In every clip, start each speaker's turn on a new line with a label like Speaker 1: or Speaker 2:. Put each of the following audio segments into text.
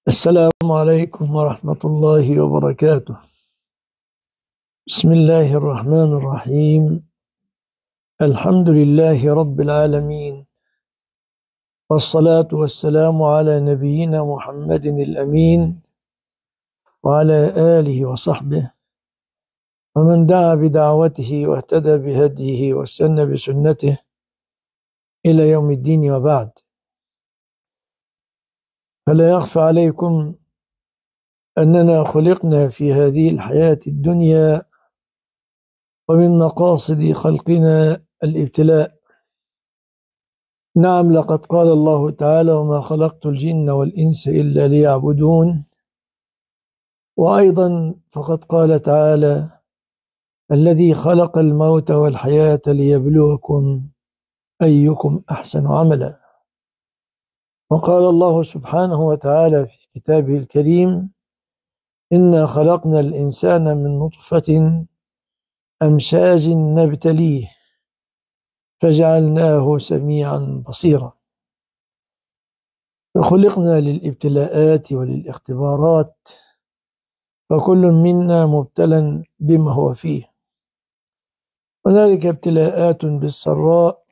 Speaker 1: السلام عليكم ورحمة الله وبركاته. بسم الله الرحمن الرحيم. الحمد لله رب العالمين، والصلاة والسلام على نبينا محمد الأمين وعلى آله وصحبه ومن دعا بدعوته واهتدى بهديه واستنى بسنته إلى يوم الدين، وبعد. فلا يخفى عليكم أننا خلقنا في هذه الحياة الدنيا، ومن مقاصد خلقنا الابتلاء. نعم، لقد قال الله تعالى: وما خلقت الجن والإنس إلا ليعبدون. وأيضا فقد قال تعالى: الذي خلق الموت والحياة ليبلوكم أيكم أحسن عملا. وقال الله سبحانه وتعالى في كتابه الكريم: إنا خلقنا الإنسان من نطفة أمشاج نبتليه فجعلناه سميعا بصيرا. فخلقنا للابتلاءات وللاختبارات، فكل منا مبتلى بما هو فيه. هنالك ابتلاءات بالسراء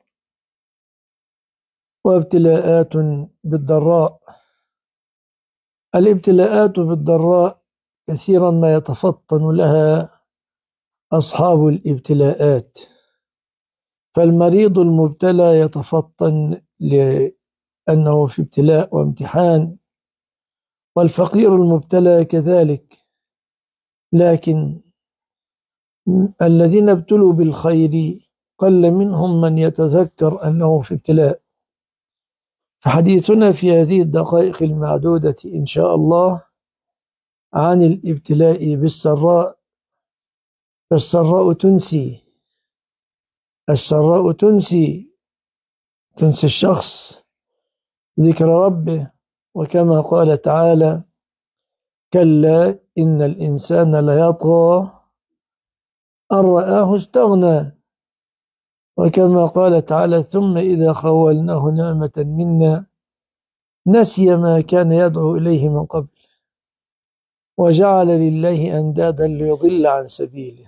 Speaker 1: وابتلاءات بالضراء. الابتلاءات بالضراء كثيرا ما يتفطن لها أصحاب الابتلاءات، فالمريض المبتلى يتفطن لأنه في ابتلاء وامتحان، والفقير المبتلى كذلك. لكن الذين ابتلوا بالخير قل منهم من يتذكر أنه في ابتلاء. فحديثنا في هذه الدقائق المعدودة إن شاء الله عن الابتلاء بالسراء. فالسراء تنسي، السراء تنسي الشخص ذكر ربه، وكما قال تعالى: كلا إن الإنسان ليطغى أن رآه استغنى. وكما قال تعالى: ثم إذا خولناه نعمة منا نسي ما كان يدعو إليه من قبل وجعل لله أندادا ليضل عن سبيله.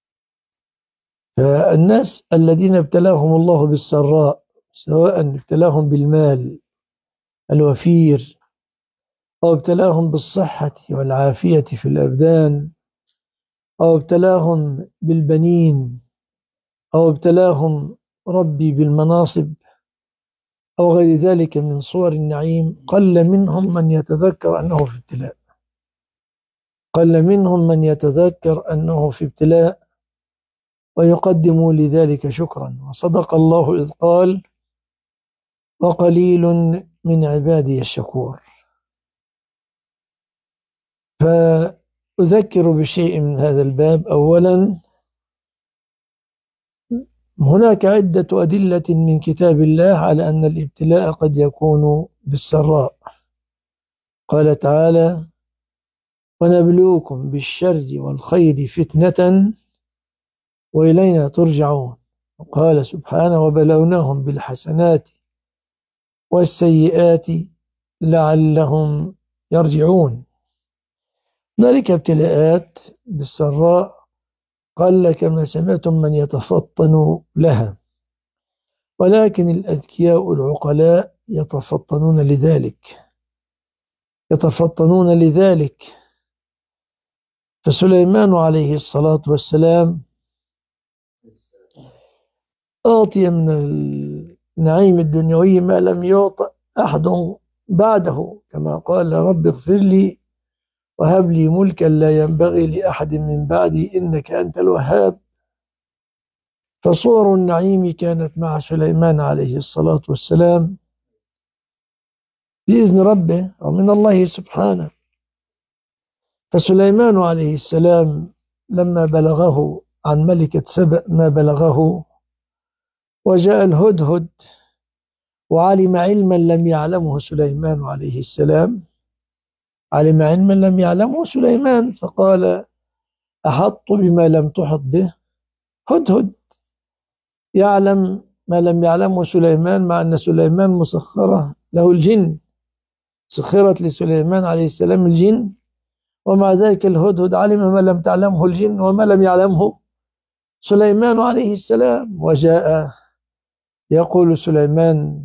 Speaker 1: فالناس الذين ابتلاهم الله بالسراء، سواء ابتلاهم بالمال الوفير أو ابتلاهم بالصحة والعافية في الأبدان أو ابتلاهم بالبنين أو ابتلاهم ربي بالمناصب أو غير ذلك من صور النعيم، قل منهم من يتذكر أنه في ابتلاء، قل منهم من يتذكر أنه في ابتلاء ويقدم لذلك شكرا. وصدق الله إذ قال: وقليل من عبادي الشكور. فأذكر بشيء من هذا الباب. أولا، هناك عدة أدلة من كتاب الله على أن الابتلاء قد يكون بالسراء. قال تعالى: ونبلوكم بالشر والخير فتنة وإلينا ترجعون. وقال سبحانه: وبلوناهم بالحسنات والسيئات لعلهم يرجعون. ذلك ابتلاءات بالسراء قل كما سمعتم من يتفطن لها، ولكن الأذكياء العقلاء يتفطنون لذلك. فسليمان عليه الصلاة والسلام أعطي من النعيم الدنيوي ما لم يعط أحد بعده، كما قال: رب اغفر لي وهب لي ملكا لا ينبغي لأحد من بعدي إنك أنت الوهاب. فصور النعيم كانت مع سليمان عليه الصلاة والسلام بإذن ربه ومن الله سبحانه. فسليمان عليه السلام لما بلغه عن ملكة سبأ ما بلغه، وجاء الهدهد وعلم علما لم يعلمه سليمان عليه السلام، علم علما لم يعلمه سليمان، فقال: أحط بما لم تحط به. هدهد يعلم ما لم يعلمه سليمان، مع أن سليمان مسخرة له الجن، سخرت لسليمان عليه السلام الجن، ومع ذلك الهدهد علم ما لم تعلمه الجن وما لم يعلمه سليمان عليه السلام. وجاء يقول سليمان: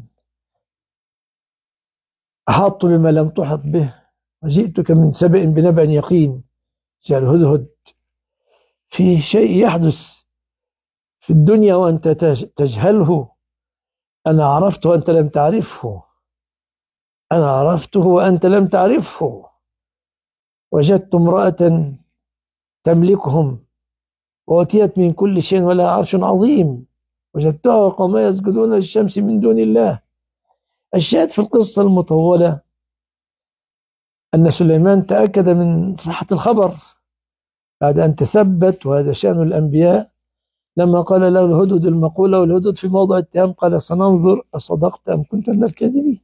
Speaker 1: أحط بما لم تحط به وجئتك من سبأ بنبأ يقين. جاء الهدهد في شيء يحدث في الدنيا وأنت تجهله، أنا عرفته وأنت لم تعرفه، أنا عرفته وأنت لم تعرفه. وجدت امرأة تملكهم وأتيت من كل شيء ولها عرش عظيم، وجدتها وقومها يسجدون للشمس من دون الله. الشاهد في القصة المطولة أن سليمان تأكد من صحة الخبر بعد أن تثبت، وهذا شأن الأنبياء. لما قال له الهدهد المقولة، والهدهد في موضع اتهام، قال: سننظر أصدقت أم كنت من الكاذبين.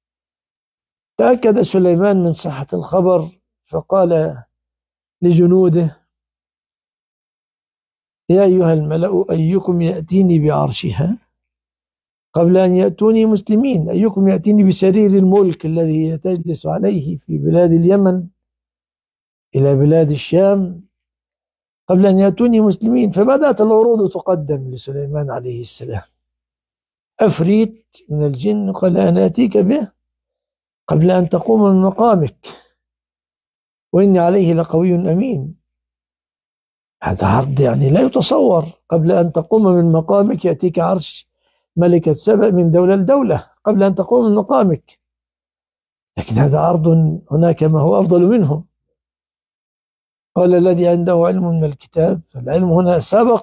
Speaker 1: تأكد سليمان من صحة الخبر فقال لجنوده: يا أيها الملأ أيكم يأتيني بعرشها قبل أن يأتوني مسلمين، أيكم يأتيني بسرير الملك الذي تجلس عليه في بلاد اليمن إلى بلاد الشام قبل أن يأتوني مسلمين. فبدأت العروض تقدم لسليمان عليه السلام. عفريت من الجن قال: أنا أتيك به قبل أن تقوم من مقامك وإني عليه لقوي أمين. هذا عرض يعني لا يتصور، قبل أن تقوم من مقامك يأتيك عرش ملكة سبأ من دولة لدولة قبل أن تقوم من مقامك. لكن هذا عرض، هناك ما هو أفضل منه. قال: الذي عنده علم من الكتاب. فالعلم هنا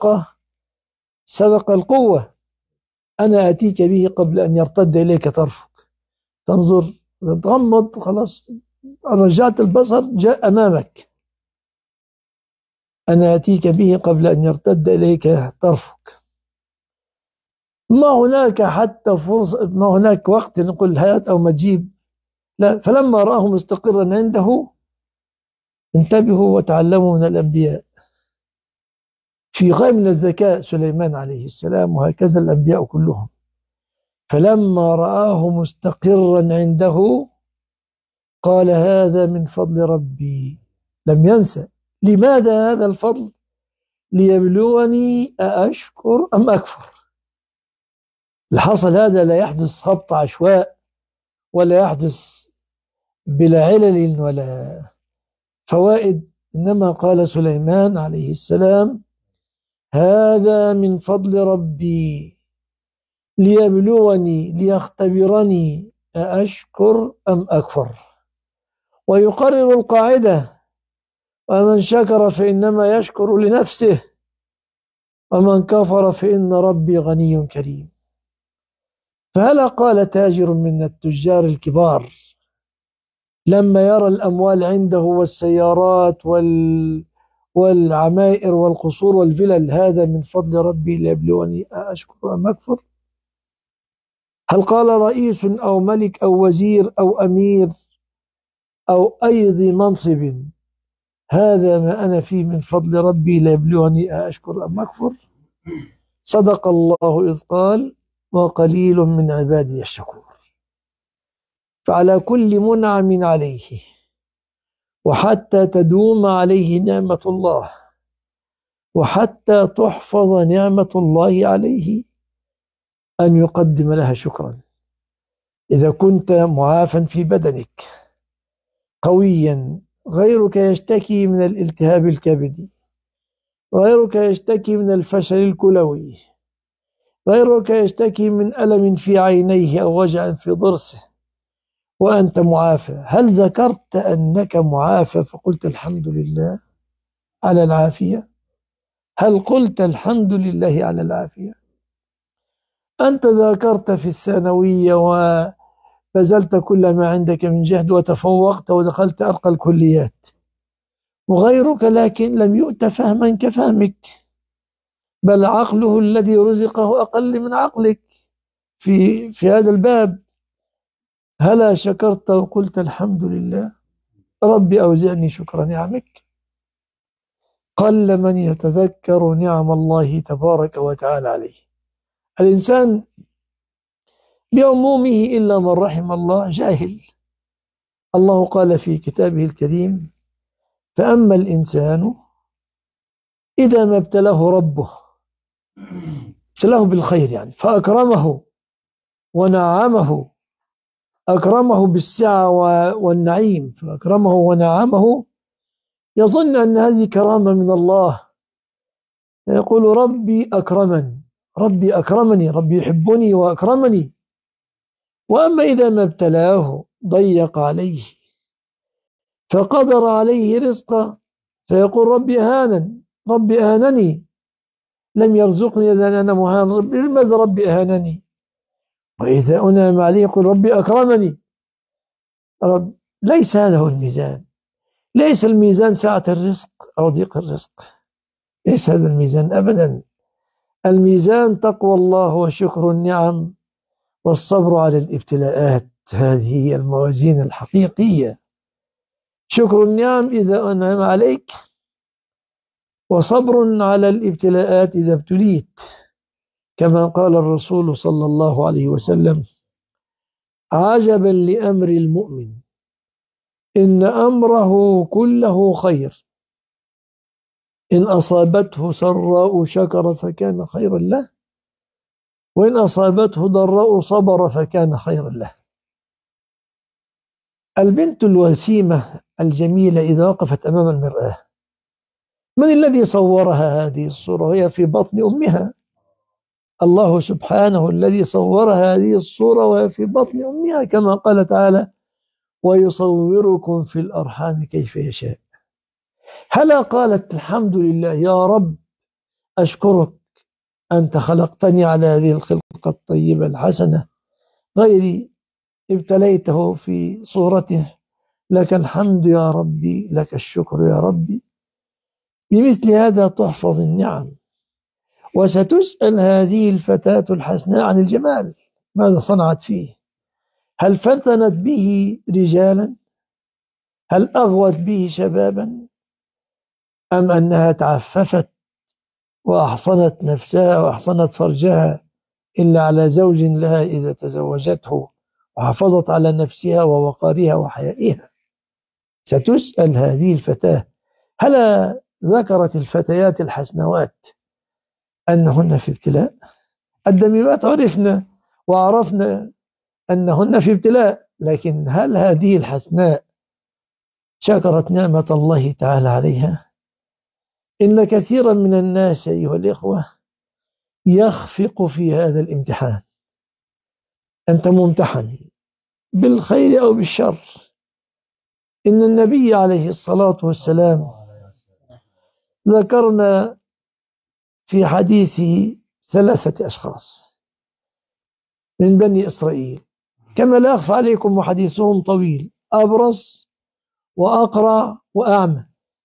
Speaker 1: سبق القوة. أنا أتيك به قبل أن يرتد إليك طرفك، تنظر تغمض خلاص رجعت البصر جاء أمامك. أنا أتيك به قبل أن يرتد إليك طرفك. ما هناك حتى فرصة، ما هناك وقت نقول هات أو ما تجيب، لا. فلما رآه مستقرا عنده انتبهوا وتعلموا من الأنبياء. في غاية من الذكاء سليمان عليه السلام، وهكذا الأنبياء كلهم. فلما رآه مستقرا عنده قال: هذا من فضل ربي. لم ينسى. لماذا هذا الفضل؟ ليبلوني أأشكر أم أكفر. الحصل هذا لا يحدث خبط عشواء، ولا يحدث بلا علل ولا فوائد، إنما قال سليمان عليه السلام: هذا من فضل ربي ليبلوني ليختبرني أأشكر أم أكفر. ويقرر القاعدة: ومن شكر فإنما يشكر لنفسه ومن كفر فإن ربي غني كريم. فهلا قال تاجر من التجار الكبار لما يرى الأموال عنده والسيارات والعمائر والقصور والفلل: هذا من فضل ربي ليبلوني أأشكر أم أكفر؟ هل قال رئيس أو ملك أو وزير أو أمير أو أي ذي منصب: هذا ما أنا فيه من فضل ربي ليبلوني أأشكر أم أكفر؟ صدق الله إذ قال: وقليل من عبادي الشكور. فعلى كل منعم عليه وحتى تدوم عليه نعمة الله وحتى تحفظ نعمة الله عليه أن يقدم لها شكرا. إذا كنت معافا في بدنك قويا، غيرك يشتكي من الالتهاب الكبدي، غيرك يشتكي من الفشل الكلوي، غيرك يشتكي من ألم في عينيه أو وجع في ضرسه، وأنت معافى، هل ذكرت أنك معافى فقلت الحمد لله على العافية؟ هل قلت الحمد لله على العافية؟ أنت ذاكرت في الثانوية وبذلت كل ما عندك من جهد وتفوقت ودخلت أرقى الكليات، وغيرك لكن لم يؤت فهما كفهمك، بل عقله الذي رزقه أقل من عقلك في هذا الباب. هلا شكرت وقلت الحمد لله؟ ربي أوزعني شكر نعمك. قل من يتذكر نعم الله تبارك وتعالى عليه. الإنسان بعمومه إلا من رحم الله جاهل، الله قال في كتابه الكريم: فأما الإنسان إذا ما ابتلاه ربه، ابتلاه بالخير يعني، فأكرمه ونعمه، أكرمه بالسعة والنعيم، فأكرمه ونعمه، يظن أن هذه كرامة من الله، يقول ربي أكرمن، ربي أكرمني، ربي يحبني وأكرمني. وأما إذا ما ابتلاه ضيق عليه فقدر عليه رزقه، فيقول ربي أهانن، ربي أهانني، لم يرزقني إذا أنا مهان، لماذا ربي أهانني؟ وإذا أنعم عليه يقول ربي أكرمني. ليس هذا هو الميزان، ليس الميزان سعة الرزق أو ضيق الرزق، ليس هذا الميزان أبدا. الميزان تقوى الله وشكر النعم والصبر على الابتلاءات، هذه هي الموازين الحقيقية. شكر النعم إذا أنعم عليك، وصبر على الابتلاءات إذا ابتليت، كما قال الرسول صلى الله عليه وسلم: عجبا لأمر المؤمن إن أمره كله خير، إن أصابته سراء شكر فكان خيرا له، وإن أصابته ضراء صبر فكان خيرا له. البنت الوسيمة الجميلة إذا وقفت أمام المرآة، من الذي صورها هذه الصورة وهي في بطن أمها؟ الله سبحانه الذي صورها هذه الصورة وهي في بطن أمها، كما قال تعالى: ويصوركم في الأرحام كيف يشاء. هلا قالت الحمد لله يا رب، أشكرك، أنت خلقتني على هذه الخلقة الطيبة الحسنة، غيري ابتليته في صورته، لك الحمد يا ربي، لك الشكر يا ربي. بمثل هذا تحفظ النعم. وستسأل هذه الفتاة الحسناء عن الجمال، ماذا صنعت فيه؟ هل فتنت به رجالا؟ هل أغوت به شبابا؟ أم أنها تعففت وأحصنت نفسها وأحصنت فرجها إلا على زوج لها إذا تزوجته، وحافظت على نفسها ووقارها وحيائها؟ ستسأل هذه الفتاة. هلا ذكرت الفتيات الحسنوات أنهن في ابتلاء؟ الدميمات عرفنا وعرفنا أنهن في ابتلاء، لكن هل هذه الحسناء شكرت نعمة الله تعالى عليها؟ إن كثيرا من الناس أيها الإخوة يخفق في هذا الامتحان. أنت ممتحن بالخير أو بالشر. إن النبي عليه الصلاة والسلام ذكرنا في حديثه 3 أشخاص من بني إسرائيل، كما لا يخفى عليكم وحديثهم طويل: أبرص وأقرع وأعمى،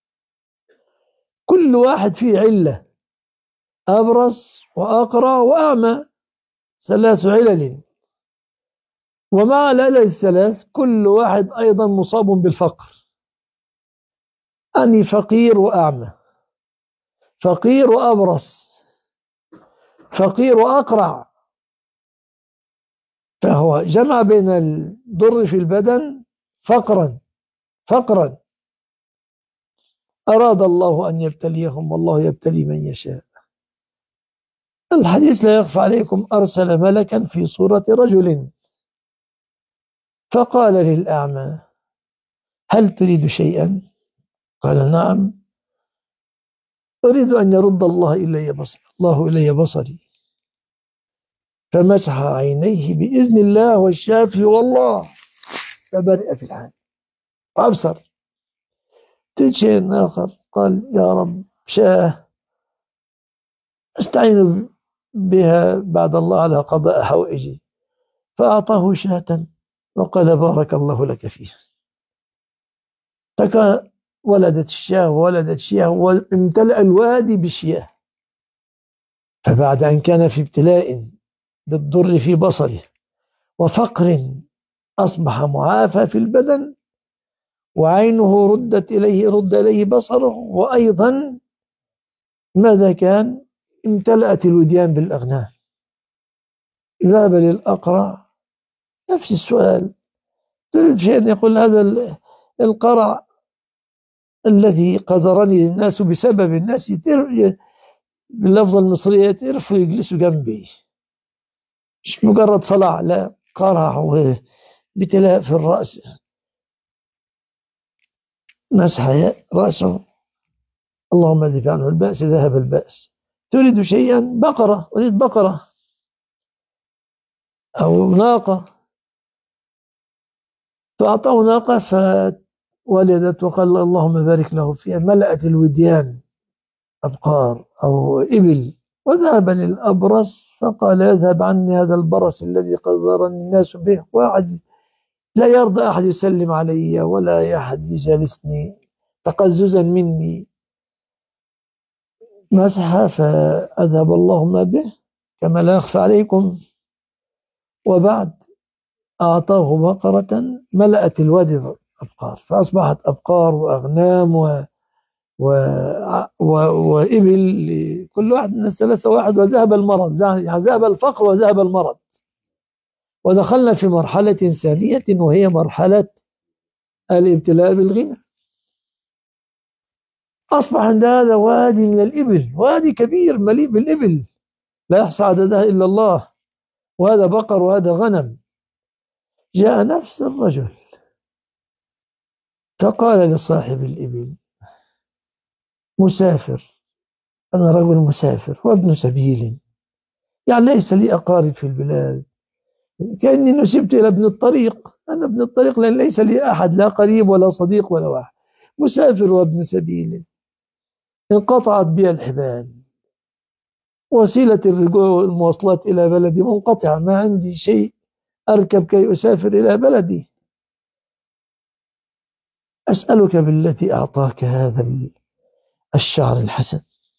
Speaker 1: كل واحد فيه علة، أبرص وأقرع وأعمى، 3 علل. ومع العلل ال3 كل واحد أيضا مصاب بالفقر، أني فقير وأعمى، فقير وأبرص، فقير وأقرع، فهو جمع بين الضر في البدن فقرا. أراد الله أن يبتليهم، والله يبتلي من يشاء. الحديث لا يخفى عليكم: أرسل ملكا في صورة رجل فقال للأعمى: هل تريد شيئا؟ قال: نعم، أريد أن يرد الله إلي بصري. فمسح عينيه بإذن الله والشافي والله، فبرئ في الحال وأبصر. شيء آخر قال: يا رب، شاة أستعين بها بعد الله على قضاء حوائجي، فأعطاه شاة وقال: بارك الله لك فيها. ولدت الشياه وامتلأ الوادي بالشياه. فبعد أن كان في ابتلاء بالضر في بصره وفقر، أصبح معافى في البدن، وعينه رد إليه بصره، وأيضا ماذا كان؟ امتلأت الوديان بالأغنام. ذهب للأقرع، نفس السؤال: تريد شيئا يقول هذا القرع الذي قذرني الناس بسبب الناس باللفظة المصرية تعرفوا يجلسوا جنبي، مش مجرد صلع، لا، قرع بتلاء في الرأس، مسح رأسه، اللهم اذهب عنه البأس، ذهب البأس. تريد شيئا، بقرة، أريد بقرة أو ناقة، فأعطاه ناقة فولدت، وقال اللهم بارك له فيها، ملأت الوديان أبقار أو إبل. وذهب للأبرص فقال اذهب عني هذا البرص الذي قذرني الناس به، واحد لا يرضى أحد يسلم علي ولا أحد يجالسني تقززا مني. مسح فأذهب اللهم به كما لا يخفى عليكم. وبعد أعطاه بقرة ملأت الوادي أبقار، فأصبحت أبقار وأغنام و... وإبل كل واحد من الثلاثة واحد. وذهب المرض، يعني ذهب الفقر وذهب المرض. ودخلنا في مرحلة ثانية وهي مرحلة الابتلاء بالغنى. أصبح عند هذا وادي من الإبل، وادي كبير مليء بالإبل لا يحصى عددها إلا الله، وهذا بقر وهذا غنم. جاء نفس الرجل فقال لصاحب الإبل مسافر، أنا رجل مسافر وابن سبيل، يعني ليس لي أقارب في البلاد، كأني نسبت إلى ابن الطريق، أنا ابن الطريق لأن ليس لي أحد، لا قريب ولا صديق ولا واحد، مسافر وابن سبيل، انقطعت بي الحبال، وسيلة المواصلات إلى بلدي منقطعة، ما عندي شيء أركب كي أسافر إلى بلدي. أسألك بالتي أعطاك هذا الشعر الحسن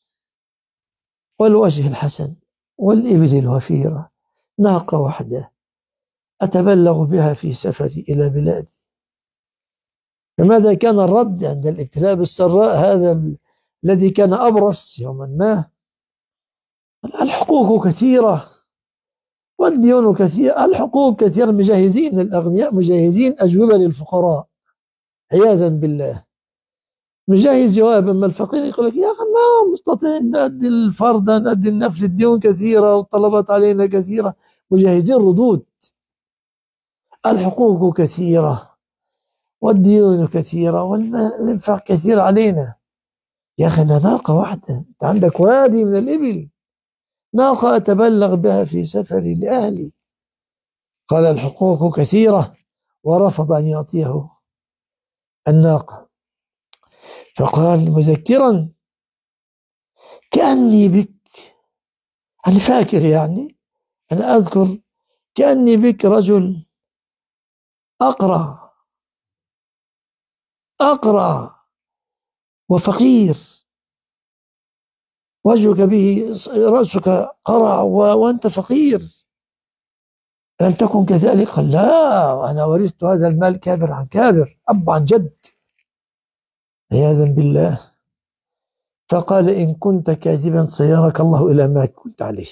Speaker 1: والوجه الحسن والإبل الوفيرة، ناقة واحدة أتبلغ بها في سفري إلى بلادي. فماذا كان الرد عند الابتلاء بالسراء هذا الذي كان أبرص يوما ما؟ الحقوق كثيرة والديون كثيرة. الحقوق كثيرة، مجهزين الأغنياء، مجهزين أجوبة للفقراء عياذا بالله، مجهز جواب. أما الفقير يقول لك يا أخي ما مستطيع نأدي الفرض، نأدي النفل، الديون كثيرة والطلبات علينا كثيرة، مجهزين ردود. الحقوق كثيرة والديون كثيرة والإنفاق كثير علينا. يا أخي أنا ناقة واحدة، أنت عندك وادي من الإبل، ناقة أتبلغ بها في سفري لأهلي. قال الحقوق كثيرة، ورفض أن يعطيه الناقة. فقال مذكرا كأني بك، أنا فاكر، يعني أنا أذكر كأني بك رجل أقرع أقرع وفقير، وجهك به رأسك قرع وأنت فقير، لم تكن كذلك؟ قال لا، أنا ورثت هذا المال كابر عن كابر، أب عن جد، عياذا بالله. فقال إن كنت كاذبا سيرك الله إلى ما كنت عليه.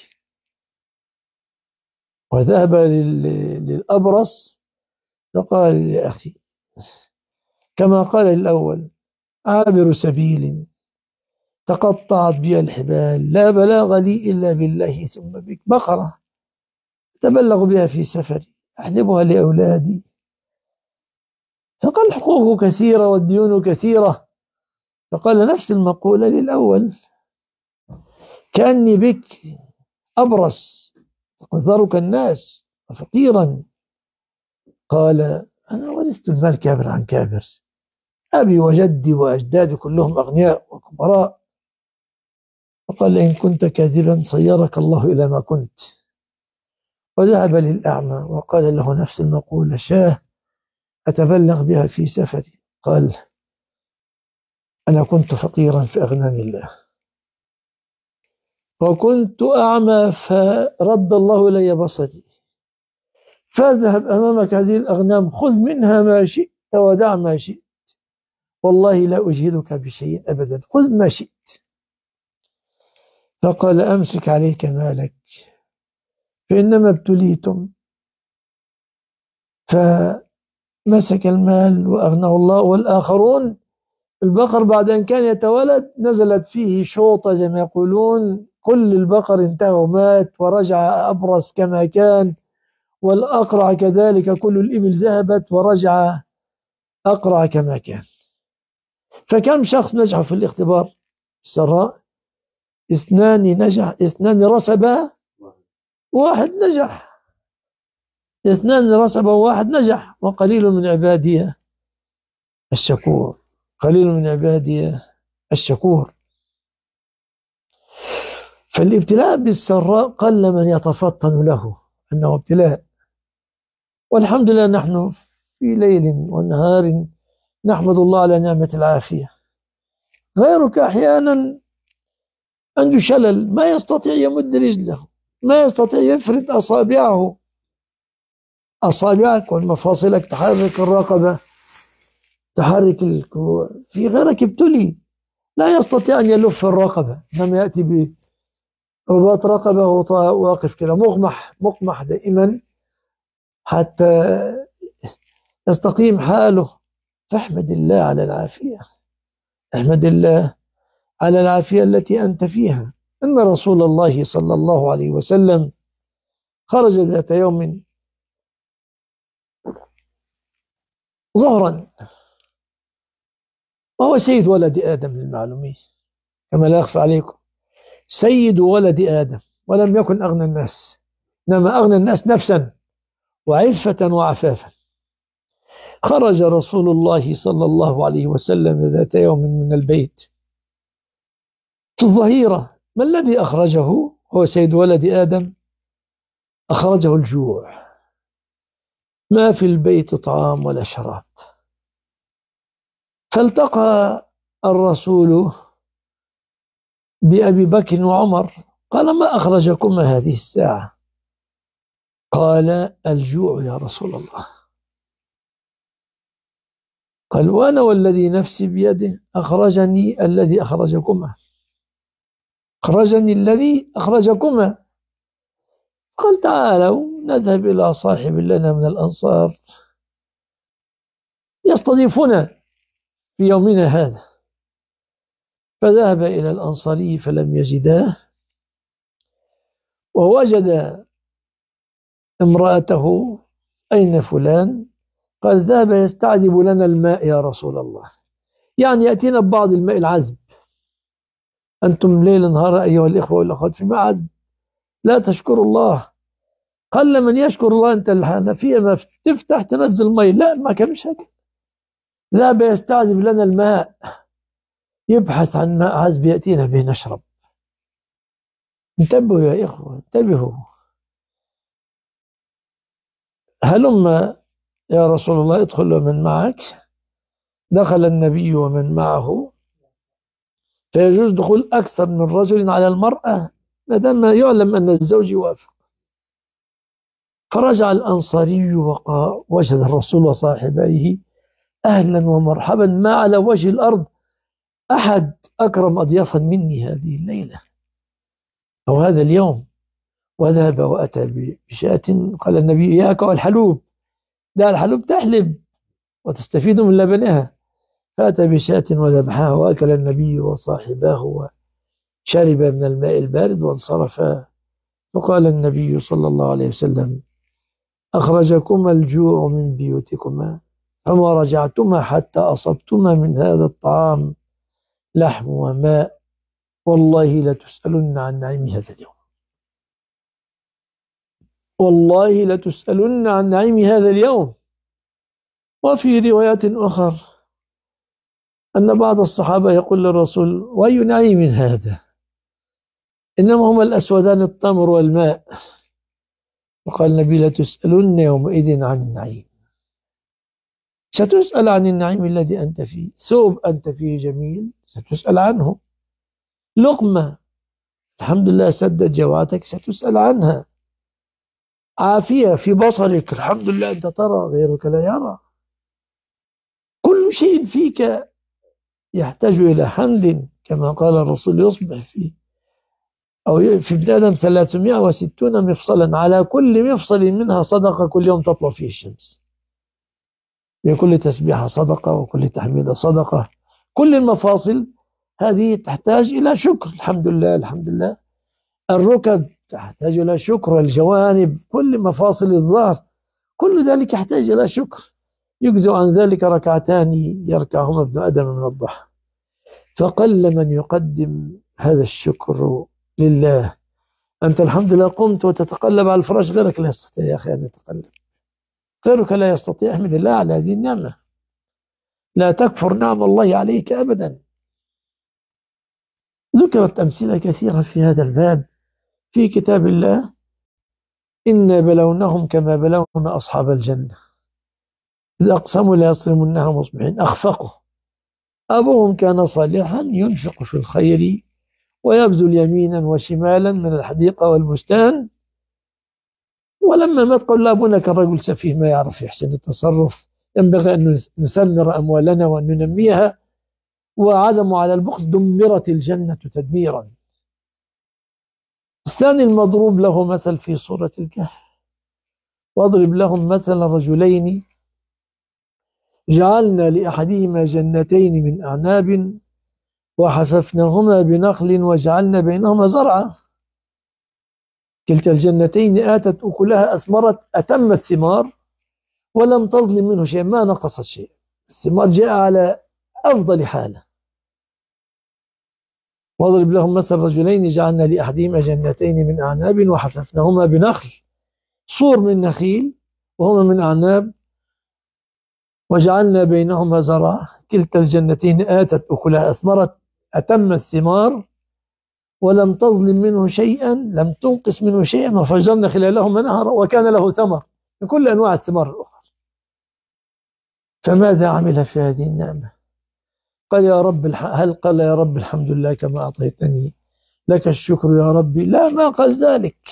Speaker 1: وذهب للأبرص فقال يا أخي كما قال الأول، عابر سبيل تقطعت بي الحبال، لا بلاغ لي إلا بالله ثم بك، بقرة أتبلغ بها في سفري أحلبها لأولادي. فقال الحقوق كثيرة والديون كثيرة. فقال نفس المقولة للأول، كأني بك أبرص تقذرك الناس وفقيرا. قال أنا ورثت المال كابر عن كابر، أبي وجدي وأجدادي كلهم أغنياء وكبراء. فقال إن كنت كاذبا صيرك الله إلى ما كنت. وذهب للأعمى وقال له نفس المقولة، شاه أتبلغ بها في سفري. قال أنا كنت فقيرا فأغناني الله، وكنت أعمى فرد الله إلي بصري، فاذهب أمامك هذه الأغنام خذ منها ما شئت ودع ما شئت، والله لا أجهدك بشيء أبدا، خذ ما شئت. فقال أمسك عليك مالك فإنما ابتليتم. مسك المال وأغناه الله. والآخرون البقر بعد أن كان يتولد نزلت فيه شوطة زي ما يقولون، كل البقر انتهى ومات ورجع أبرص كما كان، والأقرع كذلك كل الإبل ذهبت ورجع أقرع كما كان. فكم شخص نجح في الاختبار السراء؟ اثنان رسبا واحد نجح. اثنان رسبا واحد نجح. وقليل من عبادي الشكور. قليل من عبادي الشكور. فالابتلاء بالسراء قل من يتفطن له أنه ابتلاء. والحمد لله نحن في ليل ونهار نحمد الله على نعمة العافية. غيرك أحيانا عنده شلل، ما يستطيع يمد رجله، ما يستطيع يفرد أصابعه. أصابعك والمفاصلك تحرك الرقبة، تحرك الكوع. في غيرك ابتلي لا يستطيع أن يلف الرقبة، إنما يأتي برباط رقبة واقف كده مقمح دائما حتى يستقيم حاله. فاحمد الله على العافية. احمد الله على العافية التي أنت فيها. إن رسول الله صلى الله عليه وسلم خرج ذات يوم ظهرا، وهو سيد ولد آدم للمعلومين كما لا يخفى عليكم، سيد ولد آدم، ولم يكن أغنى الناس، إنما أغنى الناس نفسا وعفة وعفافا. خرج رسول الله صلى الله عليه وسلم ذات يوم من البيت في الظهيرة. ما الذي أخرجه؟ هو سيد ولد آدم، أخرجه الجوع. ما في البيت طعام ولا شراب. فالتقى الرسول بأبي بكر وعمر، قال: ما أخرجكما هذه الساعة؟ قال: الجوع يا رسول الله. قال: وأنا والذي نفسي بيده أخرجني الذي أخرجكما، أخرجني الذي أخرجكما. قال: تعالوا نذهب إلى صاحب لنا من الأنصار يستضيفنا في يومنا هذا. فذهب إلى الأنصاري فلم يجداه، ووجد امرأته: أين فلان؟ قال: ذهب يستعذب لنا الماء يا رسول الله، يعني يأتينا ببعض الماء العذب. أنتم ليل نهار أيها الإخوة والأخوات في ماء عذب، لا تشكروا الله. قل من يشكر الله. أنت الحنفية ما تفتح تنزل مي، لا، ما كانش هكذا. ذهب يستعذب لنا الماء، يبحث عن ماء عذب يأتينا به نشرب. انتبهوا يا إخوة، انتبهوا. هلم يا رسول الله ادخل ومن معك. دخل النبي ومن معه، فيجوز دخول أكثر من رجل على المرأة ما دام يعلم أن الزوج يوافق. فرجع الأنصاري ووجد الرسول وصاحبيه: أهلا ومرحبا، ما على وجه الأرض أحد أكرم أضيافا مني هذه الليلة أو هذا اليوم. وذهب وأتى بشاة. قال النبي: إياك والحلوب، ده الحلوب تحلب وتستفيد من لبنها. فأتى بشاة وذبحها، وأكل النبي وصاحباه وشرب من الماء البارد وانصرفا. فقال النبي صلى الله عليه وسلم: أخرجكما الجوع من بيوتكما، فما رجعتما حتى أصبتما من هذا الطعام لحم وماء، والله لتسألن عن نعيم هذا اليوم. والله لتسألن عن نعيم هذا اليوم. وفي روايات أخرى أن بعض الصحابة يقول للرسول: وأي نعيم هذا؟ إنما هما الأسودان التمر والماء. وقال النبي: لتسألن يومئذ عن النعيم. ستسأل عن النعيم الذي أنت فيه. ثوب أنت فيه جميل ستسأل عنه. لقمة الحمد لله سدت جوعتك ستسأل عنها. عافية في بصرك الحمد لله أنت ترى غيرك لا يرى. كل شيء فيك يحتاج إلى حمد، كما قال الرسول: يصبح فيه أو في ابن آدم 360 مفصلا، على كل مفصل منها صدقة كل يوم تطلع فيه الشمس. لكل تسبيحة صدقة، وكل تحميدة صدقة. كل المفاصل هذه تحتاج إلى شكر. الحمد لله الحمد لله. الركب تحتاج إلى شكر، الجوانب، كل مفاصل الظهر، كل ذلك يحتاج إلى شكر. يجزئ عن ذلك ركعتان يركعهما ابن آدم من الضحى. فقل من يقدم هذا الشكر لله. أنت الحمد لله قمت وتتقلب على الفراش، غيرك لا يستطيع يا أخي أن يتقلب، غيرك لا يستطيع. احمد الله على هذه النعمة، لا تكفر نعم الله عليك أبدا. ذكرت أمثلة كثيرة في هذا الباب في كتاب الله. إنا بلونهم كما بلونا أصحاب الجنة إذ أقسموا ليصرمنها مصبحين أخفقوا أبوهم كان صالحا ينفق في الخير ويبذل يمينا وشمالا من الحديقة والبستان، ولما مات قال أبونا كان رجل سفيه ما يعرف يحسن التصرف، ينبغي أن نثمر أموالنا وأن ننميها، وعزموا على البخل دمرت الجنة تدميرا. الثاني المضروب له مثل في سورة الكهف، واضرب لهم مثل رجلين جعلنا لأحدهما جنتين من أعناب وحففناهما بنخل وجعلنا بينهما زرعا كلتا الجنتين آتت أكلها أثمرت أتم الثمار ولم تظلم منه شيء، ما نقصت شيء، الثمار جاء على أفضل حالة. واضرب لهم مثل رجلين جعلنا لأحدهما جنتين من أعناب وحففناهما بنخل، صور من نخيل وهما من أعناب، وجعلنا بينهما زرعا كلتا الجنتين آتت أكلها أثمرت أتم الثمار ولم تظلم منه شيئا، لم تنقص منه شيئا، وفجرنا خلالهما نهرا وكان له ثمر من كل أنواع الثمار الأخرى. فماذا عمل في هذه النعمة؟ قال يا رب هل قال يا رب الحمد لله كما أعطيتني، لك الشكر يا ربي؟ لا، ما قال ذلك،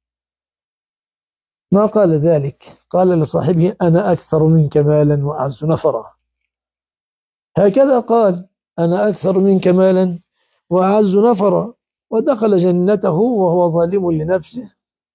Speaker 1: ما قال ذلك. قال لصاحبه أنا أكثر منك مالا وأعز نفرا، هكذا قال أنا أكثر منك مالا وأعز نفرا، ودخل جنته وهو ظالم لنفسه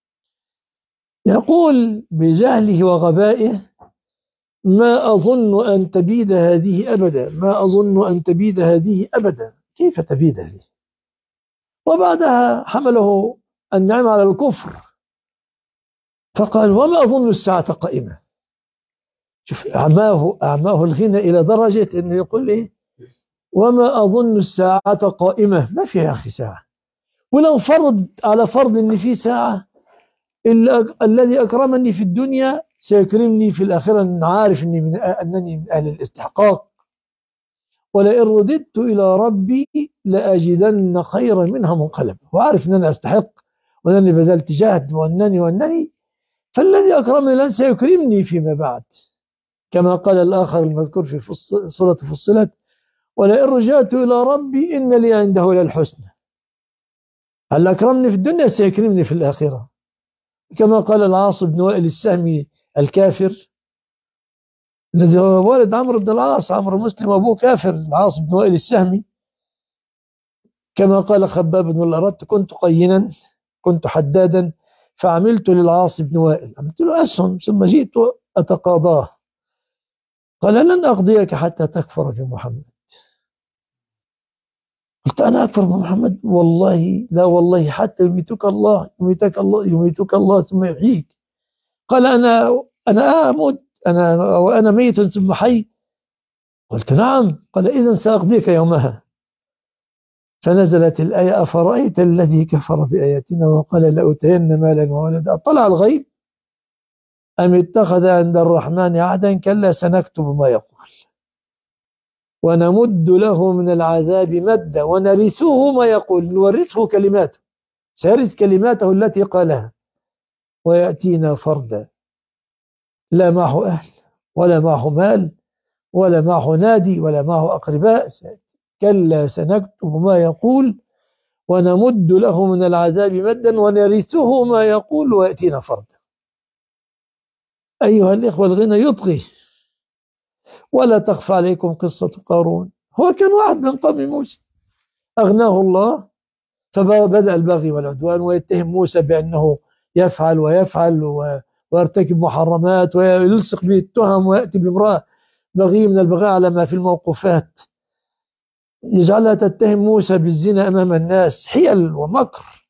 Speaker 1: يقول بجهله وغبائه ما أظن أن تبيد هذه أبدا، ما أظن أن تبيد هذه أبدا. كيف تبيد هذه؟ وبعدها حمله النعم على الكفر فقال وما أظن الساعة قائمة. شوف أعماه الغنى إلى درجة أنه يقول إيه وما أظن الساعة قائمة، ما في يا أخي ساعة، ولو فرض على فرض أن في ساعة الذي أكرمني في الدنيا سيكرمني في الآخرة، أن عارف أنني من أهل الاستحقاق، ولئن رددت إلى ربي لأجدن خيرا منها منقلبا، وعارف أن أنا أستحق وأنني بذلت جهد وأنني فالذي أكرمني الآن سيكرمني فيما بعد، كما قال الآخر المذكور في سورة فصلت ولئن رجعت إلى ربي إن لي عنده للحسنى، هل أكرمني في الدنيا سيكرمني في الآخرة، كما قال العاص بن وائل السهمي الكافر الذي هو والد عمرو بن العاص، عمرو مسلم أبوه كافر، العاص بن وائل السهمي، كما قال خباب بن الأرت كنت قينا كنت حدادا فعملت للعاص بن وائل، عملت له أسهم ثم جئت أتقاضاه، قال لن أقضيك حتى تكفر في محمد. قلت أنا أكفر بمحمد؟ والله لا، والله حتى يميتك الله ثم يحييك. قال أنا أموت وأنا ميت ثم حي. قلت نعم. قال إذن سأقضيك يومها. فنزلت الآية أفرأيت الذي كفر بآياتنا وقال لأوتين مالا وولدا أطلع الغيب أم اتخذ عند الرحمن عهدا كلا سنكتب ما يقول ونمد له من العذاب مدا ونرثه ما يقول، نورثه كلماته، سيرث كلماته التي قالها، ويأتينا فردا لا معه أهل ولا معه مال ولا معه نادي ولا معه أقرباء، كلا سنكتب ما يقول ونمد له من العذاب مدا ونرثه ما يقول ويأتينا فردا. أيها الإخوة الغنى يطغي، ولا تخفى عليكم قصة قارون، هو كان واحد من قوم موسى أغناه الله فبدأ البغي والعدوان ويتهم موسى بأنه يفعل ويرتكب محرمات ويلصق به التهم ويأتي بامرأة بغي من البغاء على ما في الموقوفات، يجعلها تتهم موسى بالزنا أمام الناس، حيل ومكر.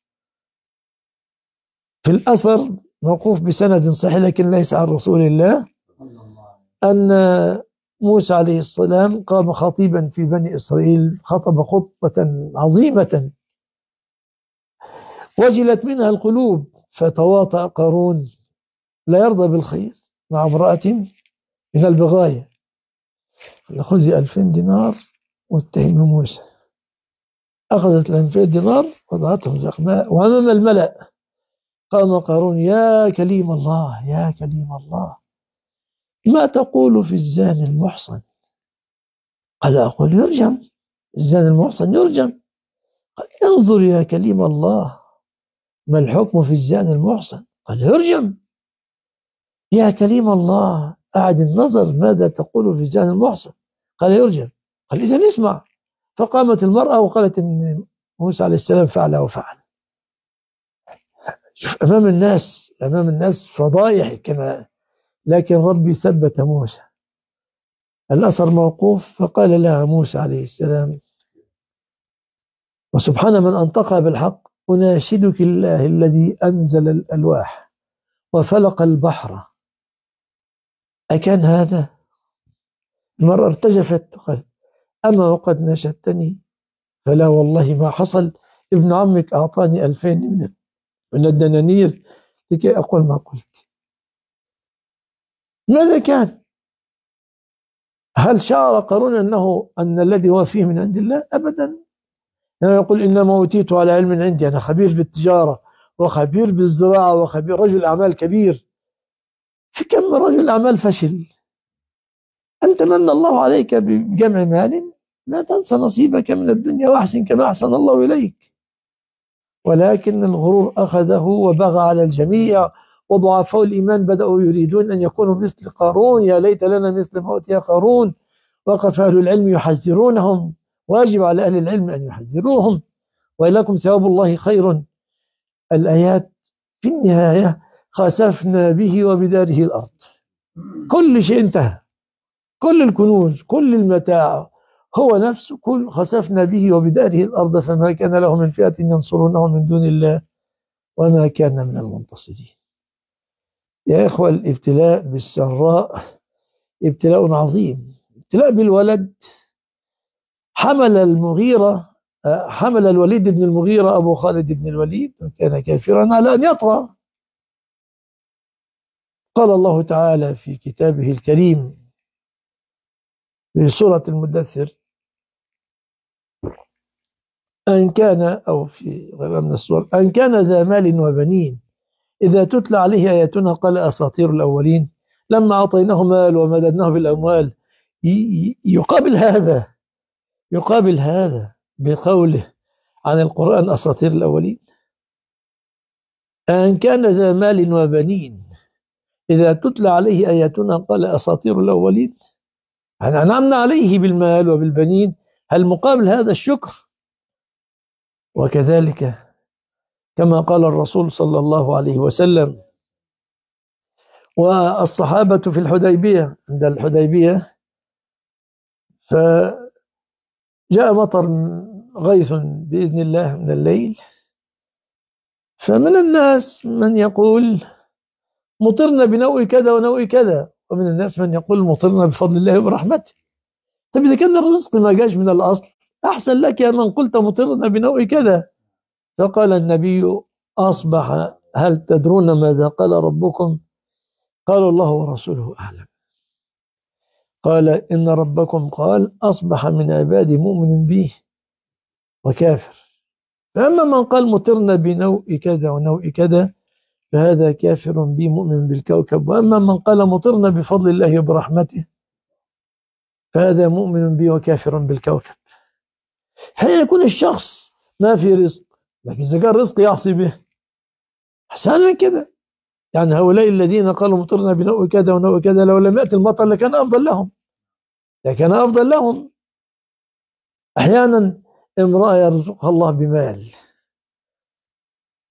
Speaker 1: في الأثر موقوف بسند صحيح لكن ليس عن رسول الله أن موسى عليه السلام قام خطيبا في بني إسرائيل، خطب خطبة عظيمة وجلت منها القلوب، فتواطأ قارون لا يرضى بالخير مع امرأة من البغاية، خذي 2000 دينار واتهم موسى. أخذت 2000 دينار وضعتهم زخماء وأمام الملأ قام قارون: يا كليم الله، يا كليم الله، ما تقول في الزاني المحصن؟ قال: أقول يرجم، الزاني المحصن يرجم. قال: انظر يا كليم الله، ما الحكم في الزاني المحصن؟ قال: يرجم. يا كليم الله، أعد النظر، ماذا تقول في الزاني المحصن؟ قال: يرجم. قال: إذن اسمع. فقامت المرأة وقالت إن موسى عليه السلام فعل وفعل. أمام الناس، أمام الناس فضائح كما، لكن ربي ثبت موسى. الأثر موقوف. فقال لها موسى عليه السلام: وسبحان من أنطقها بالحق، أناشدك الله الذي أنزل الألواح وفلق البحر، أكان هذا؟ المرأة ارتجفت وقالت: أما وقد ناشدتني فلا والله ما حصل، ابن عمك أعطاني 2000 من الدنانير لكي أقول ما قلت. ماذا كان؟ هل شعر قارون أن الذي هو فيه من عند الله؟ أبدا. يقول: إنما أوتيت على علم عندي، أنا خبير بالتجارة وخبير بالزراعة وخبير، رجل أعمال كبير. في كم من رجل أعمال فشل. أنت من الله عليك بجمع مال، لا تنسى نصيبك من الدنيا وأحسن كما أحسن الله إليك. ولكن الغرور أخذه وبغى على الجميع، وضعفاء الإيمان بدأوا يريدون أن يكونوا مثل قارون: يا ليت لنا مثل ما أوتي قارون. وقف أهل العلم يحذرونهم، واجب على أهل العلم أن يحذروهم: ولكم ثواب الله خير. الآيات في النهاية: خسفنا به وبداره الأرض، كل شيء انتهى، كل الكنوز، كل المتاع، هو نفسه كل. خسفنا به وبداره الأرض فما كان له من فئة ينصرونه من دون الله وما كان من المنتصرين. يا إخوة، الابتلاء بالسراء ابتلاء عظيم. ابتلاء بالولد، حمل الوليد بن المغيرة أبو خالد بن الوليد، وكان كافرا، على أن يطغى. قال الله تعالى في كتابه الكريم في سورة المدثر: أن كان، أو في غير من السور، أن كان ذا مال وبنين إذا تتلى عليه آياتنا قال أساطير الأولين. لما أعطيناه مال ومددناه بالأموال، يقابل هذا بقوله عن القرآن أساطير الأولين. أن كان ذا مال وبنين إذا تتلى عليه آياتنا قال أساطير الأولين. أنعمنا عليه بالمال وبالبنين، هل مقابل هذا الشكر؟ وكذلك كما قال الرسول صلى الله عليه وسلم والصحابة في الحديبية، عند الحديبية، فجاء مطر غيث بإذن الله من الليل، فمن الناس من يقول مطرنا بنوء كذا ونوء كذا، ومن الناس من يقول مطرنا بفضل الله وبرحمته. طيب إذا كان الرزق ما جاش من الأصل، أحسن لك يا من قلت مطرنا بنوء كذا. فقال النبي: أصبح، هل تدرون ماذا قال ربكم؟ قالوا: الله ورسوله أعلم. قال: إن ربكم قال أصبح من عبادي مؤمن به وكافر. فأما من قال مطرنا بنوء كذا ونوء كذا فهذا كافر بي مؤمن بالكوكب، وأما من قال مطرنا بفضل الله وبرحمته فهذا مؤمن بي وكافر بالكوكب. فيكون الشخص ما في رزق، لكن إذا كان رزق يعصي به أحسن كده. يعني هؤلاء الذين قالوا مطرنا بنوء كذا ونوء كذا لو لم يأتي المطر لكان أفضل لهم. أحيانا امرأة يرزقها الله بمال،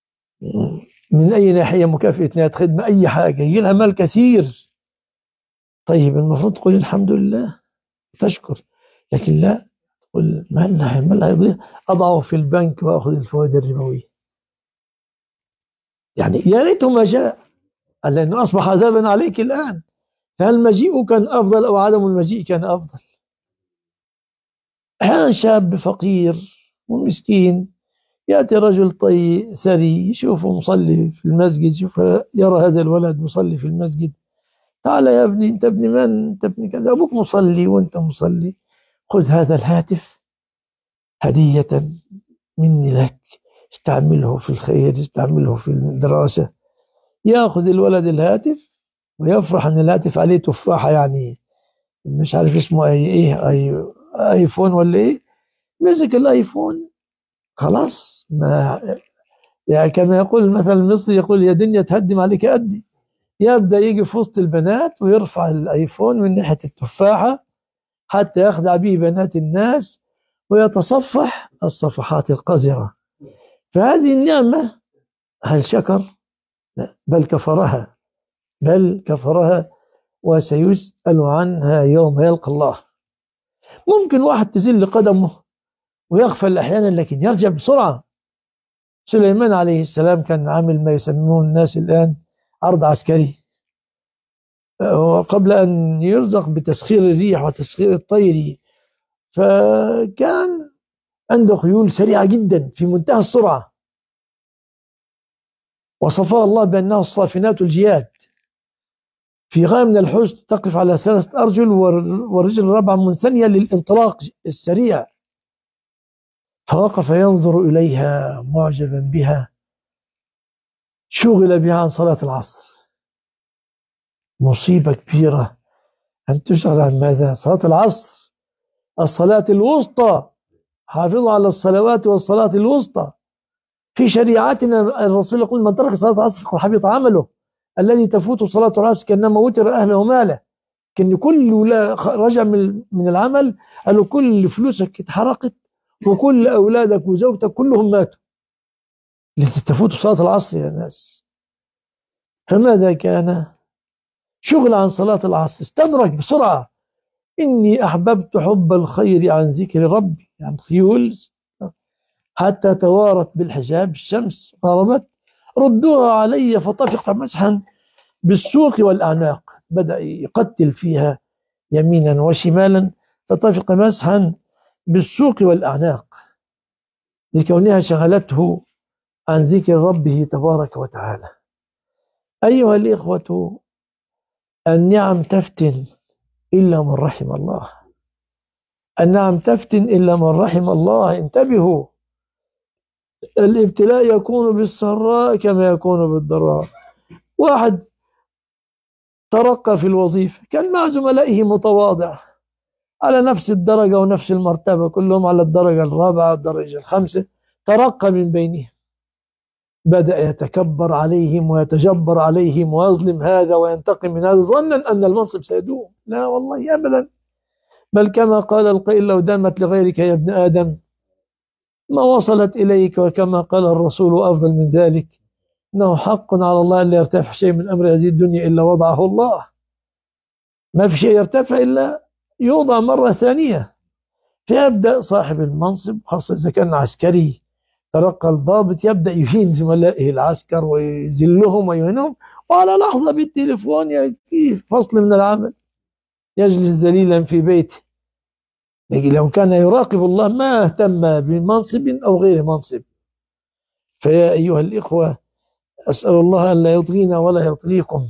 Speaker 1: من أي ناحية، مكافأة نهاية خدمة، أي حاجة، يجي لها مال كثير، طيب المفروض تقول الحمد لله، تشكر، لكن لا، تقول ما يضيع، أضعه في البنك وأخذ الفوائد الربوية. يعني يا ريته ما جاء، لأنه أصبح عذابا عليك الآن. فهل مجيئه كان أفضل أو عدم المجيء كان أفضل؟ أحيانا شاب فقير ومسكين يأتي رجل طيب ثري يشوفه مصلي في المسجد، يرى هذا الولد مصلي في المسجد، تعال يا ابني، أنت ابن من؟ أنت ابن كذا، أبوك مصلي وأنت مصلي، خذ هذا الهاتف هدية مني لك، استعمله في الخير، استعمله في الدراسة. يأخذ الولد الهاتف ويفرح أن الهاتف عليه تفاحة، يعني مش عارف اسمه ايفون ولا ايه. مسك الايفون، خلاص، ما يعني كما يقول المثل المصري، يقول يا دنيا تهدم عليك أدي. يبدأ يجي في وسط البنات ويرفع الايفون من ناحية التفاحة حتى يخدع به بنات الناس ويتصفح الصفحات القذرة. فهذه النعمة هل شكر؟ لا، بل كفرها وسيسأل عنها يوم يلقى الله. ممكن واحد تزل قدمه ويغفل أحيانا لكن يرجع بسرعة. سليمان عليه السلام كان عامل ما يسمونه الناس الآن عرض عسكري، وقبل أن يرزق بتسخير الريح وتسخير الطير فكان عنده خيول سريعة جدا في منتهى السرعة، وصفها الله بأنه الصافنات الجياد، في غاية من الحسن، تقف على 3 أرجل والرجل الرابعة منثنية للانطلاق السريع. فوقف ينظر إليها معجبا بها، شغل بها عن صلاة العصر. مصيبة كبيرة أن تشغل عن ماذا؟ صلاة العصر، الصلاة الوسطى، حافظوا على الصلوات والصلاة الوسطى. في شريعتنا الرسول يقول من ترك صلاة العصر فقد حبط عمله، الذي تفوت صلاة العصر كأنما وتر أهله وماله. كان كل رجع من العمل قال له كل فلوسك اتحرقت وكل أولادك وزوجتك كلهم ماتوا لتفوت صلاة العصر يا ناس. فماذا كان؟ شغل عن صلاة العصر، استدرك بسرعة. إني أحببت حب الخير عن ذكر ربي، يعني خيول حتى توارت بالحجاب، الشمس غربت، ردوها علي، فطفق مسحا بالسوق والأعناق، بدأ يقتل فيها يمينا وشمالا، فطفق مسحا بالسوق والأعناق لكونها شغلته عن ذكر ربه تبارك وتعالى. أيها الإخوة، النعم تفتن إلا من رحم الله، النعم تفتن إلا من رحم الله. انتبهوا، الابتلاء يكون بالسراء كما يكون بالضراء. واحد ترقى في الوظيفة، كان مع زملائه متواضع على نفس الدرجة ونفس المرتبة، كلهم على الدرجة الرابعة الدرجة الخامسة، ترقى من بينهم، بدأ يتكبر عليهم ويتجبر عليهم ويظلم هذا وينتقم من هذا ظنا أن المنصب سيدوم. لا والله أبدا، بل كما قال القائل لو دامت لغيرك يا ابن آدم ما وصلت إليك، وكما قال الرسول أفضل من ذلك، إنه حق على الله أن لا يرتفع شيء من أمر هذه الدنيا إلا وضعه الله. ما في شيء يرتفع إلا يوضع مرة ثانية. فيبدأ صاحب المنصب خاصة إذا كان عسكري ترقى الضابط، يبدأ يهين زملائه العسكر ويذلهم ويهينهم، وعلى لحظة بالتليفون يأتيه فصل من العمل، يجلس ذليلا في بيته. لكن لو كان يراقب الله ما اهتم بمنصب أو غير منصب. فيا أيها الإخوة، أسأل الله أن لا يطغينا ولا يطغيكم،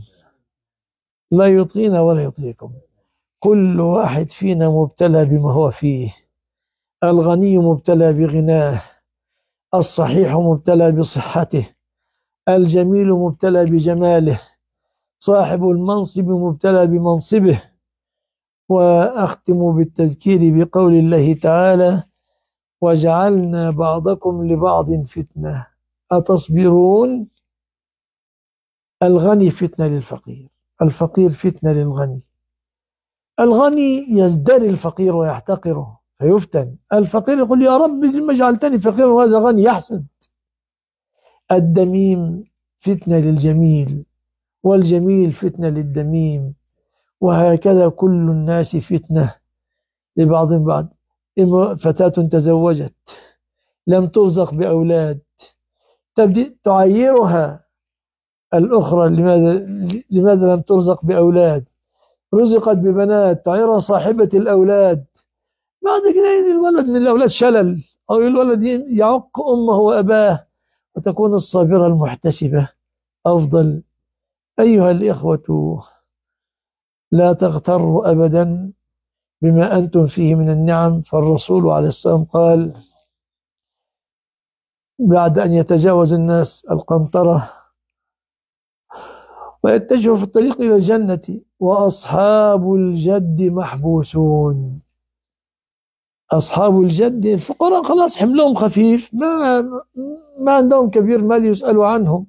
Speaker 1: لا يطغينا ولا يطغيكم. كل واحد فينا مبتلى بما هو فيه، الغني مبتلى بغناه، الصحيح مبتلى بصحته، الجميل مبتلى بجماله، صاحب المنصب مبتلى بمنصبه. وأختم بالتذكير بقول الله تعالى: وجعلنا بعضكم لبعض فتنة أتصبرون. الغني فتنة للفقير، الفقير فتنة للغني. الغني يزدري الفقير ويحتقره فيفتن، الفقير يقول يا رب لما جعلتني فقيرا وهذا غني، يحسد. الدميم فتنة للجميل، والجميل فتنة للدميم، وهكذا كل الناس فتنة لبعض بعض. فتاة تزوجت لم ترزق بأولاد تبدأ تعيرها الأخرى، لماذا لم ترزق بأولاد؟ رزقت ببنات تعيرها صاحبة الأولاد. بعد كده الولد من الأولاد شلل، أو الولد يعق أمه وأباه، وتكون الصابرة المحتسبة أفضل. أيها الإخوة، لا تغتروا أبدا بما أنتم فيه من النعم. فالرسول عليه السلام قال بعد أن يتجاوز الناس القنطرة ويتجهوا في الطريق إلى الجنة: وأصحاب الجد محبوسون. أصحاب الجد الفقراء خلاص حملهم خفيف، ما عندهم كبير مال يسألوا عنهم.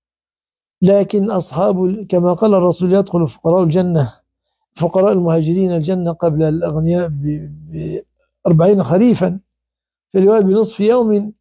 Speaker 1: لكن كما قال الرسول: يدخل فقراء الجنة، فقراء المهاجرين الجنة قبل الأغنياء ب40 خريفا، في رواية بنصف يوم.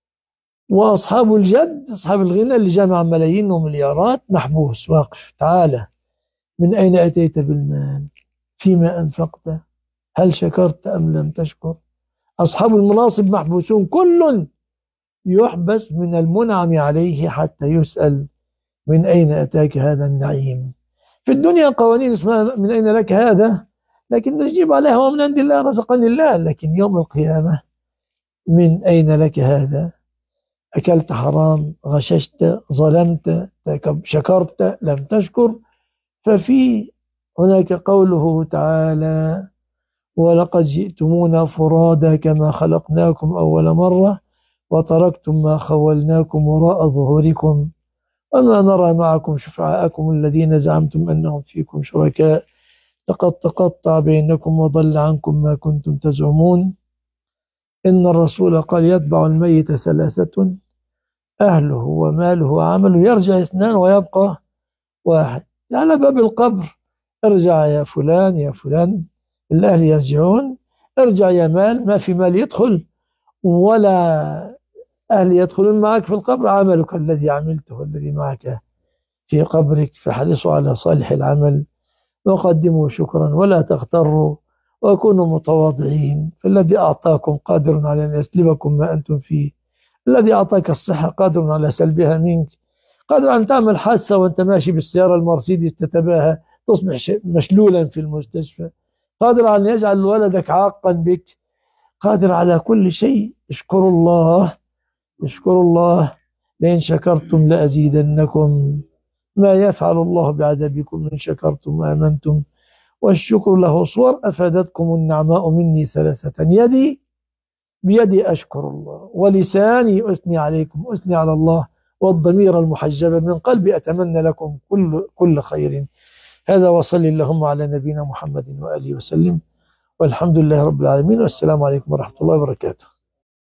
Speaker 1: وأصحاب الجد أصحاب الغنى اللي جمع ملايين ومليارات محبوس واقف: تعالى، من أين أتيت بالمال؟ فيما أنفقت؟ هل شكرت أم لم تشكر؟ أصحاب المناصب محبوسون، كل يحبس من المنعم عليه حتى يسأل: من أين أتاك هذا النعيم؟ في الدنيا قوانين اسمها من أين لك هذا، لكن نجيب عليها: ومن عند الله رزقني الله. لكن يوم القيامة: من أين لك هذا؟ أكلت حرام، غششت، ظلمت، شكرت، لم تشكر. ففي هناك قوله تعالى: ولقد جئتمونا فرادا كما خلقناكم أول مرة وتركتم ما خولناكم وراء ظهوركم وما نرى معكم شفعاءكم الذين زعمتم أنهم فيكم شركاء لقد تقطع بينكم وضل عنكم ما كنتم تزعمون. إن الرسول قال: يتبع الميت 3: أهله وماله وعمله، يرجع 2 ويبقى 1. على باب القبر: ارجع يا فلان يا فلان، الأهل يرجعون. ارجع يا مال، ما في مال يدخل ولا أهل يدخلون معك في القبر. عملك الذي عملته الذي معك في قبرك، فحرصوا على صالح العمل وقدموا شكرا ولا تغتروا وكونوا متواضعين. فالذي أعطاكم قادر على أن يسلبكم ما أنتم فيه. الذي أعطاك الصحة قادر على سلبها منك. قادر أن تعمل حادثة وأنت ماشي بالسيارة المرسيدس تتباهى تصبح مشلولا في المستشفى. قادر على أن يجعل ولدك عاقا بك. قادر على كل شيء. اشكروا الله، اشكروا الله، لئن شكرتم لأزيدنكم. ما يفعل الله بعذابكم إن شكرتم وآمنتم. والشكر له صور أفادتكم النعماء مني 3: يدي بيدي أشكر الله، ولساني أثني عليكم، أثني على الله، والضمير المحجبة من قلبي أتمنى لكم كل خير. هذا، وصلي اللهم على نبينا محمد وآله وسلم، والحمد لله رب العالمين، والسلام عليكم ورحمة الله وبركاته.